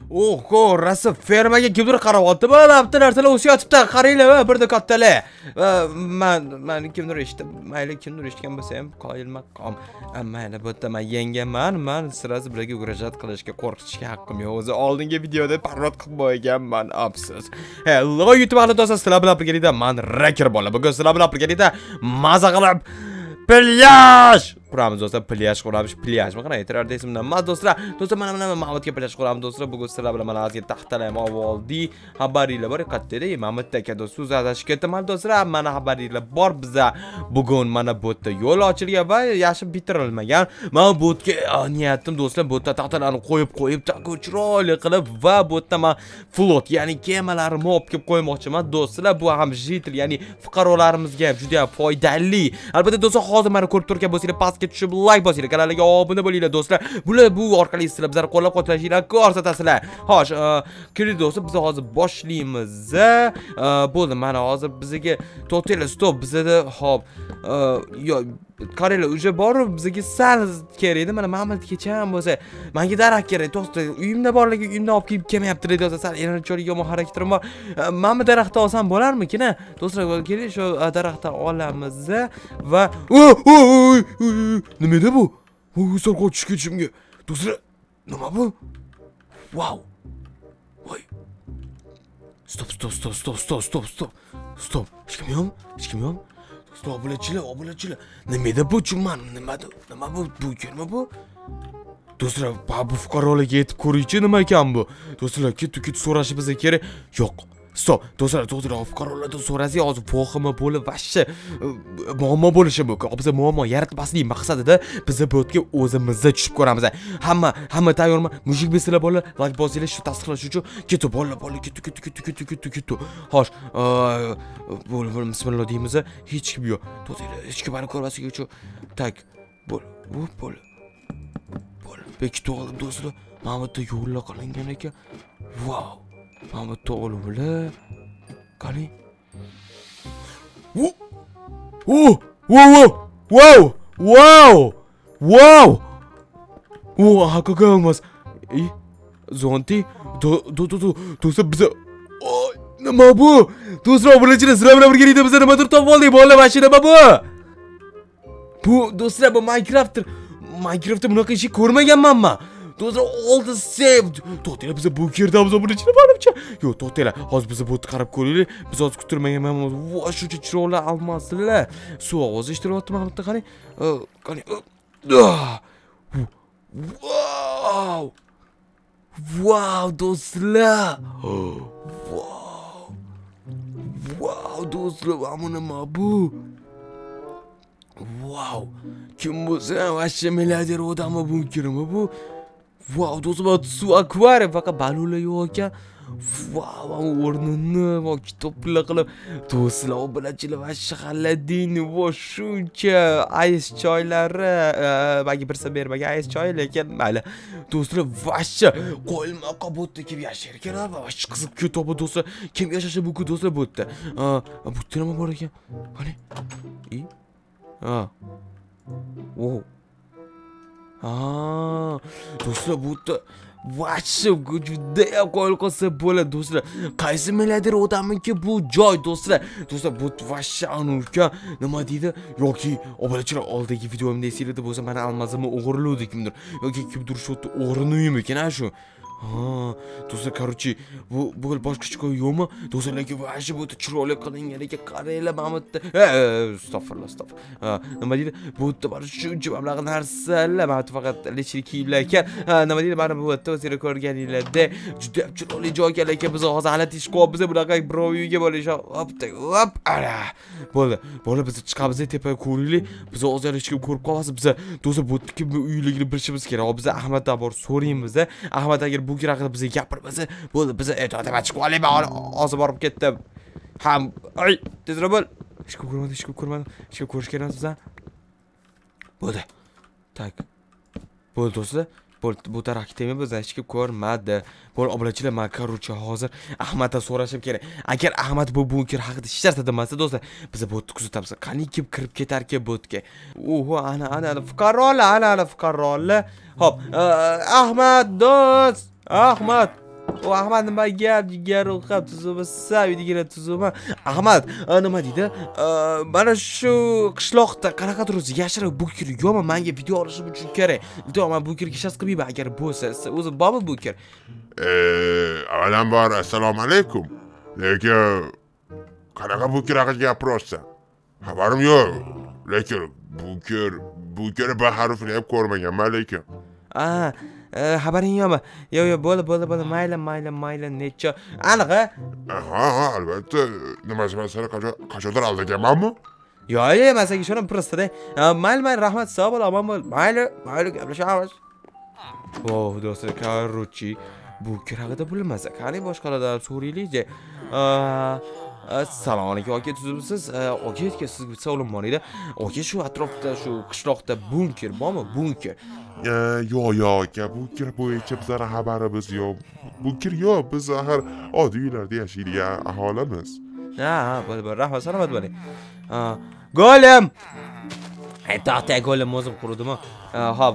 Oho, rosa fermaga kimdir qaryapti. Bo'pti, narsalar o'syotibdi. Qaranglar, birda kattalar. Men kimdir eshitdim. Mayli kimdir eshitgan bo'lsa ham qoyilman qom. Mana bu yerda men yengaman. Men sirasi birga kurashad qilishga qo'rqishga haqqim yo'q. O'zi oldingi videoda parvod qilib qo'yganman, afsus. Hello YouTube do'stlar, sizlar bilan birgalikda men Raker bola. Bugun sizlar bilan birgalikda maza qilib plyaj quramiz do'stlar, plyaj quramiz, plyajmi qarang, aytirar ismdan. Do'stlar, mana Mahmudga plyaj quramiz do'stlar. Bugun sizlar bilan mana hozir taxtalayim oldi. Xabaringlar bor, qayerda Mahmud aka do'stlar so'zlashib ketaman do'stlar. Mana xabaringlar bor biza. Bugun mana bu yerda yo'l ochilgan va yashib bitirilmagan. Men bu yerga niyatim do'stlar, bu yerda taxtalarni qo'yib chiroyli qilib va bu yerda men flot, ya'ni kemalarni olib kelib qo'ymoqchiman do'stlar. Bu ham jitil, ya'ni fuqarolarimizga ham juda foydali. Albatta do'stlar, hozir meni ko'rib turgan bo'lsangiz pastga tushib like bosinglar, kanalga obuna bo'linglar do'stlar. Bu orqali sizlar bizlarni qo'llab-quvvatlashinglarni ko'rsatasizlar. Xo'sh, keling do'stlar, biz hozir boshlaymiz. Bo'ldi, mana hozir bizga total stop bizda hop qaranglar, uje borib bizga sal kerak edi. Mana Mahmudgacha bo'lsa, menga daraxt kerak. Do'stlar, uyimda borligi uyimdan olib kelib kelmayapti do'stlar. Sal enerjik yomon harakatlarim bor. Mana bu daraxtni olsam bo'larmikin? Do'stlar, keling shu daraxtni olamiz va nima edi bu? Sal qochib ketishimga. Do'stlar, nima bu? Wow. Voy. Stop. Hech kim yo'qmi? Obunachilar. Nima edi bu chumman? Nima bu? Bu kelma bu? Do'stlar, bu fuqarolarga yetib ko'raychi, nima ekan bu? Do'stlar, ketib so'rashi bizga kerak. Yo'q. Stop. Do'stlar, fuqarolardan so'rasak hozir vahima bo'lib, vashcha muammo bo'lishi mumkin. Biz muammo yaratmaslik maqsadida biz bu yerga o'zimizda tushib ko'ramiz. Hamma tayyormi? Mushuk besizlar bolalar, like bosinglar shu tasdiqlash uchun. Ketib bolalar, ketib. Xo'sh, bo'lib bismillah deymiz. Hech kim yo'q. Do'stlar, hech kim meni ko'rmasligi uchun tak bo'l. Bekitib oldim do'stlar. Mahmudda yo'llar qilingan ekan. Wow. Mahmud to'g'ri qarang. Wow. Haqiqat emas. Zonti, do'stlar biz nima bu? Do'stlar, obunachilar, sizlar bilan birgalikda biz nimadir topib oldik. Bolalar, mashina nima bu? Bu do'stlar, bu Minecraftda bunaqa ish ko'rmaganman men. Do'stlar, oldi saved. To'tela biz bu yerdamiz, obunachilar barcha. Yo'q, to'tela, hozir biz bu qarab ko'raylik. Biz hozir kutilmagan va shuncha chiroyli almaslar. Suv ovozi eshitilyapti Mahmudda, qarang. Wow, do'stlar. Wow, do'stlar, nima bu? Wow. Kim bo'lsa, vashcha milliarder odammi bu kirmi bu? Wow, do'stlar, suv akvarium, faqat balonlar yo'q ekan. Wow, o'rnini va kitoblar qilib do'stlar, obunachilar va shahaladin va shuncha ice choylari, menga birsa bermagan ice choy, lekin mayli. Do'stlar, vashcha qo'yilma qabotda kim yashar ekan, vashcha qiziq kitobi do'stlar. Kim yashashi mumkin do'stlar bu yerda? Bu yerda nima bor ekan? Qani? Do'stlar, bu yerda vashcha juda qo'yil qolsa bo'ladi do'stlar. Qaysi milliarder odamniki bu joy do'stlar? Do'stlar, bu vashcha anuka nima deydi? Yoki obunachilar oldagi videomda esinglarda bo'lsa, mana almazimni o'g'irladi kimdir. Yoki kimdir shu o'g'rini ekan shu. Do'stlar, короче, bu boshqa hech qo'y yo'qmi? Do'stlar, lekin vashcha bu chiroyli qilingan ekan. Qaranglar Mahmudda. Astag'firullah. Nima deydi? Bu yerda bor shuncha mablag' narsalar, mana faqat lechli kiyimlar ekan. Nima deydi? Mana bu yerda o'zingizlar ko'rganinglarda juda chiroyli joy ekan, lekin biz hozir hali tishib qolibmiz. Bunaqa birov uyga borish, hop, ara. Bo'ldi, biz chiqamiz, tepaga ko'raylik. Biz hozir hech kim ko'rib qolmasin. Biz do'stlar, bu yerda kim uyligini bilishimiz kerak. Biz Ahmaddan bor so'raymiz. Ahmad agar bu haqida bizga gapirmasa, bo'ldi, biz aytib chiqib olayman. Hozir borib ketdim. Tezroq bo'l. Hech kim ko'rmadi. Hech kim ko'rish kerak bizdan. Bo'ldi. Tak. Bo'ldi do'stlar. Bu daraxt tema biz hech kim ko'rmadi. Bo'l, obunachilar, men короче hozir Ahmaddan so'rashim kerak. Agar Ahmad bu bunker haqida hech narsa demasa do'stlar, biz bu yerga kuzatamiz. Qani kim kirib ketar ekan bu yerga? Ana fuqarolar, Hop, Ahmad do'st. Ahmad. O Ahmad nima gap, jigar tuzumsa, uydigina tuzuma. Ahmad, nima deydi? Mana shu qishloqda qanaqa turibsiz? Yashirin bukir yo'qmi? Menga video olishim uchun kerak. Iltimos, men bukirga shas qilmayman agar bo'lsa. O'zi bormi bukir? Avvalambor assalomu alaykum. Lekin qanaqa bukir haqida gapiryapsan? Xabarim yo'q. Lekin bukir bir harfini ham ko'rmaganman lekin. Xabaring yo'qmi? Yo'q, bo'ldi. Mayli, necha? Aniq? Ha, albatta. Nimasi masala qachondir aldaganmanmi? Yo'q, men senga ishonaman prosta-da. Mayli, rahmat, sog' bo'l, omon bo'l. Mayli, gaplashamiz. Do'stlar, короче, bu kirag'ida bo'lmasa, qani boshqalardan so'raylik-chi. Assalomu alaykum, aka, tuzimsiz? Aka, sizga bir savolim bor edi. Aka, shu atrofda, shu qishloqda bunker bormi? Bunker. Yo'q, aka, bunker bo'yicha bizlar xabarimiz yo'q. Bunker yo'q, biz axir oddiy uylarda yashaydigan aholimiz. Bo'ldi, rahmat, salomat bo'ling. Go'lim. To'xta, go'lim o'zim qurdimmi? Hop,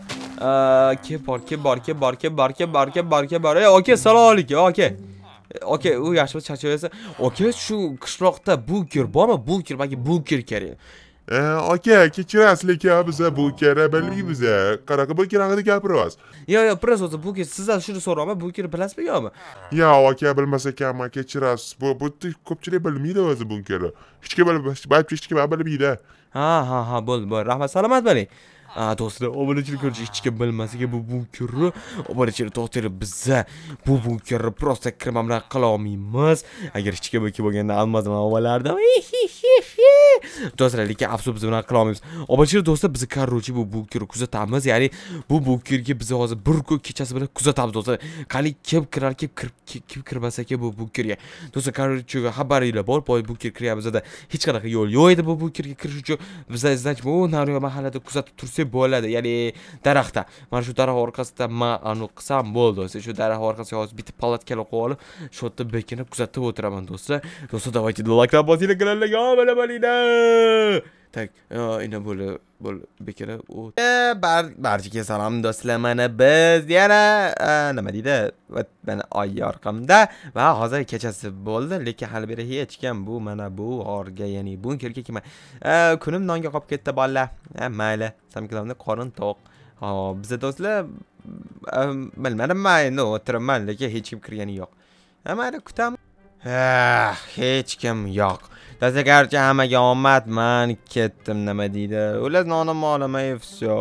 kim bor. Aka, assalomu alaykum, aka. Aka, u yaxshimi charchaversa? Aka, shu qishloqda bunker bormi? Menga bunker kerak. Aka, kechirasiz, lekin biz bunker bilmaymiz. Qanaqa bunker haqida gapiryapsiz? Yo'q, prosta o'zi bunker sizdan shuni so'rayman, bunker bilasizmi yo'qmi? Yo'q, aka, bilmas ekanman, kechirasiz. Bu ko'pchilik bilmaydi o'zi bunkerni. Hech kim bilmaydi. Ha, bo'ldi. Rahmat, salomat bo'ling. Do'stlar, obunachilik ko'rish hech kim bilmasaga bu bunkerni, obunachilik to'xtalib biza bu bunkerni prosta kirma bilan qila olmaymiz. Agar hech kim bo'lganda almazman ovalardan. Do'stlar, lekin afsus biz bilan qila olmaymiz. Obunachilik do'stlar, biz короче bu bunkerni kuzatamiz. Ya'ni bu bunkerga biz hozir bir kun kechasi bilan kuzatamiz do'stlar. Qani kim kirar, kim kirmasa ekan bu bunkerga. Do'stlar, короче xabaringlar bor, bu bunker kiryapmizda hech qanaqa yo'l yo'q edi bu bunkerga kirish uchun. Bizlar значит bu Nariyo mahallada kuzatib tursak bo'ladi. Ya'ni daraxtda. Mana shu daraxt orqasida men qilsam bo'ldi. Shu daraxt orqasiga hozir bitta palatkalar qo'yib olib, shu yerda bekinib kuzatib o'tiraman do'stlar. Do'stlar, давайте like'lar bosinglar, kanalga obuna bo'linglar. Tak, ina bo'lib bekara o barchaga salom do'stlar, mana biz yana nima deydi? Mana oy yorqamda va hozir kechasi bo'ldi, lekin hali beri hech kim bu mana bu orga, ya'ni bunkerga kelmay. Kunim nonga qolib ketdi bolalar. Mayli, samkilamda qorin to'q. Bizda do'stlar bilmadim, men o'tiraman, lekin hech kim kirgani yo'q. Mayli, kutamiz. Hech kim yo'q. Do'stlar, garchi hammaga omad, men ketdim, nima deydi? Ular nonim olamay, всё.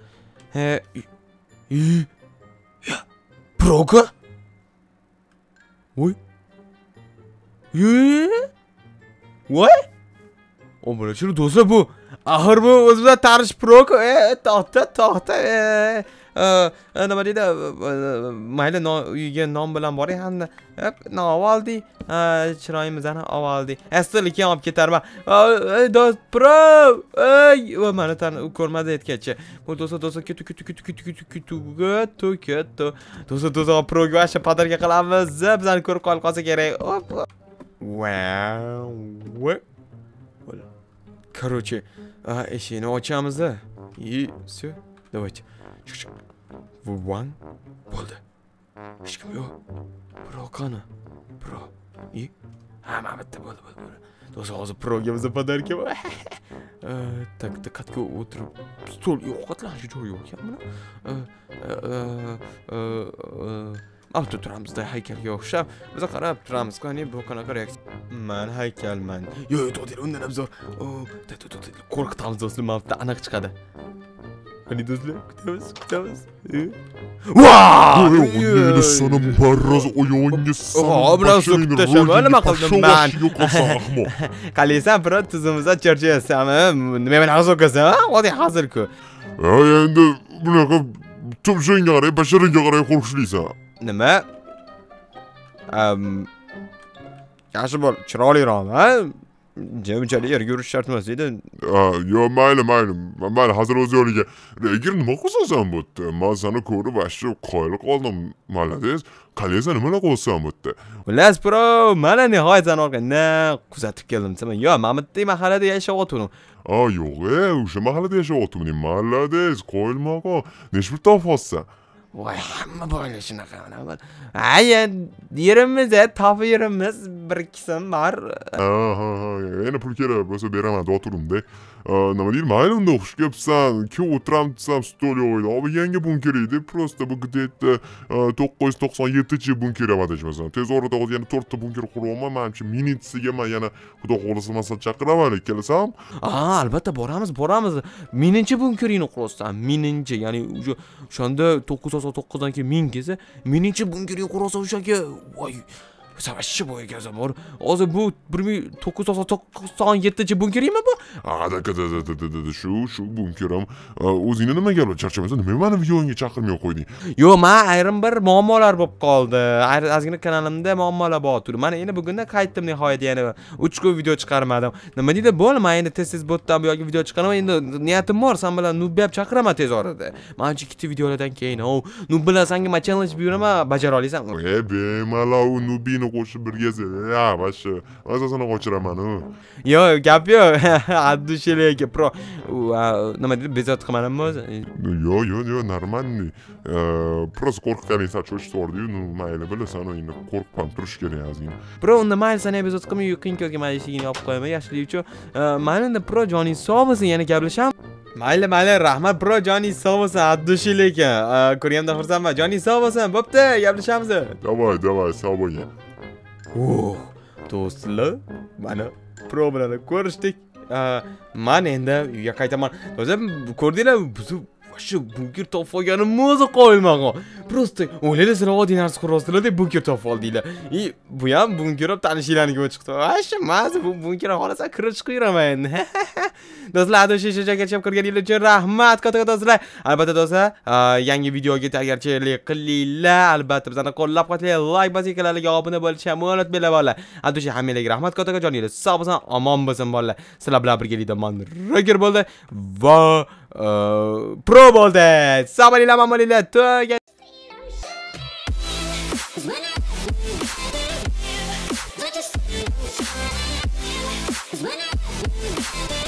Proka? Voy. Voy? Obunachilik do'stlar, bu axir bu o'zimizda tanish Proka. To'xta. Nima deydi? Mayli, uyga non bilan boring hamda. Non oldi. Chiroyimizni oldi. Asliga olib ketarman. Do'st pro. Va meni ko'rmadi aytgancha. Bu do'stlar ketdi. Do'stlar proga vasha padarga qilamiz. Bizani ko'rib qolsa kerak. Wow. Короче, eshikni ochamiz. Всё. Давайте. One. Bo'ldi. Hech kim yo'q. Pro qani? Pro. Hamma bitta bo'ldi. Do'stlar, hozir proga bizni padarka. Tak, diqqatga o'tirib. Stol yo'qotlanchi joy yo'q ekan mana. Turamizda haykalga o'xshab, biz qarab turamiz. Qani bu qanaqa reaksiya? Men haykalman. Yo'q, to'g'ri, undan abzor. Qo'rqitamiz do'stlar, mavtda aniq chiqadi. Qani do'stlar, kutamiz. Vaaay! Sana parraz oyonga bilan so'kib tashlama, nima qildim men? Qalaysan, biroq tuzimizda charchayasanmi? Nima bilan so'kasan? Oddiy hazil-ku. Endi bunaqa tumshunga qarab, basharingga qarab qo'rqishlaysan. Nima? Yaxshi bo'l, chiroyliroq, ha? Jimchalik yerga yurish shart emas edi. Yo'q, mayli. Men hozir o'z yo'liga. Lekin nima qilsan bu yerda? Men seni ko'rib ashyo qoyil qoldim. Malades. Qalaysan, nima qilsan bu yerda? Xullas, bro, mana nihoyatdan orqada kuzatib keldim. Yo'q, men bitta mahallada yashayotgandim. Yo'q, o'sha mahallada yashayotgandim. Malades, qo'yilmoq. Nechta topolsan? Voy, hamma boylar shunaqa mana. Ay, yerimiz, topi yerimiz bir ikkisim bor. Ha, yana pul kerak bo'lsa beraman, o'tirim-da. Nima deydi, mayli unda xush kelibsan, keyin o'tiram desam stol yo'q. Abi yangi bunker edi, просто bu где-то 997-chi bunker adashmasam. Tez orada hozir yana 4 ta bunker quraman. Menimcha minitsasiga men yana xudo xohlasa masal chaqiraman, kelasam. Albatta boramiz. Mininchi bunkeringni qurasizsan. Mininchi, ya'ni o'shanda 999 dan keyin 1000 kelsa, mininchi bunkeringni qurasa o'shanga voy Savaşçı bu egaza bor. Hozir bu 1997-chi bunkeringmi bu? Shu bunkerim. O'zingni nima gap charchamasa, nima meni videoga chaqirmay qo'yding? Yo'q, men ayrim bir muammolar bo'lib qoldi. Ozgina kanalimda muammolar bor turibdi. Mana endi bugunda qaytdim nihoyat, yana 3 kun video chiqarmadim. Nima deydi, bo'lma, endi tez botdan bu yoki video chiqaraman. Endi niyatim bor, sen bilan nubbab chaqiraman tez orada. Menimcha ikkita videolardan keyin, nub bilan senga men challenge buyuraman, bajara olasanmi? Bemalol nubbini qo'shib birga ya, boshqa. Asosini qo'chiraman. Yo'q, gap yo'q. Addushilik pro. Nima deydi, bezot qilmanmi o'zi? Yo'q, normalniy. Просто qo'rqib inson cho'chib sordi-yu, mayli bilasan, endi qo'rqib turish kerak ozgina. Pro, unda mayli sen bezot qilmay, yuqin ko'zga mayli eshigini yopib qo'yma, yaxshilik uchun. Mayli unda pro joning sog' bo'lsin, yana gaplashamiz. Mayli, rahmat pro, joning sog' bo'lsin, addushilik. Ko'rganimda xursandman. Joning sog' bo'lsin. Bo'pti, gaplashamiz. Davay, sog' bo'ling. Do'stlar, mana pro bilan ko'rishdik. Men endi uyga qaytaman. O'zim ko'rdinglar, shu bunker topib olganimni o'zi qo'yilmagan. Просто o'ylaylar sizlar oddiy narsa qurasizlar deb bunker topib oldinglar. Bu ham bunker olib tanishinglarga chiqdi. Asha mazza bu bunker xolasan kirib chiqiraman endi. Do'stlar, adashishagacha kirganingiz uchun rahmat katta do'stlar. Albatta do'stlar, yangi videoga tayyorgarchilik qilinglar. Albatta bizani qo'llab-quvvatlanglar, like bosing, kanalga obuna bo'lishni unutmanglar bolalar. Adashish hammalarga rahmat katta joningiz sog' bo'lsin, omon bo'lsin bolalar. Sizlar bilan birgalikda men Roger bo'ldi va pro bo'ldi. Sog' bo'linglar, omon bo'linglar.